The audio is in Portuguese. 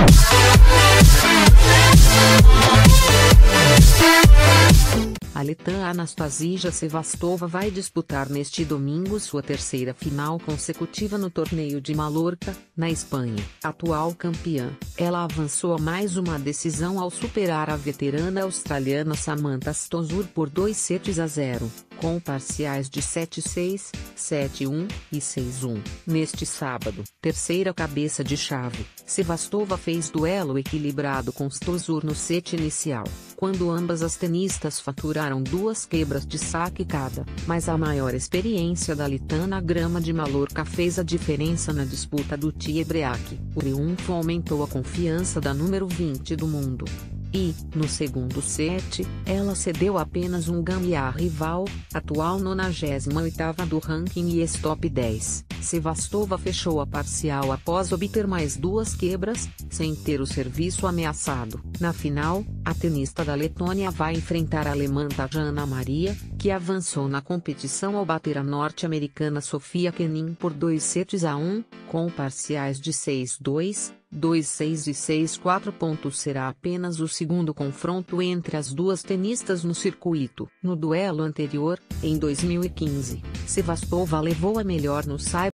A letã Anastasia Sevastova vai disputar neste domingo sua terceira final consecutiva no torneio de Mallorca, na Espanha. Atual campeã, ela avançou a mais uma decisão ao superar a veterana australiana Samantha Stosur por 2-0, com parciais de 7-6, 7-1 e 6-1. Neste sábado, terceira cabeça de chave, Sevastova fez duelo equilibrado com Stosur no set inicial, quando ambas as tenistas faturaram 2 quebras de saque cada, mas a maior experiência da letã na grama de Mallorca fez a diferença na disputa do tie-break. O triunfo aumentou a confiança da número 20 do mundo. E, no segundo set, ela cedeu apenas um game à rival, atual 98ª do ranking e ex-top 10. Sevastova fechou a parcial após obter mais 2 quebras, sem ter o serviço ameaçado. Na final, a tenista da Letônia vai enfrentar a alemã Tatjana Maria, que avançou na competição ao bater a norte-americana Sofia Kenin por 2-1, com parciais de 6-2, 2-6 e 6-4. Será apenas o segundo confronto entre as duas tenistas no circuito. No duelo anterior, em 2015, Sevastova levou a melhor no saibro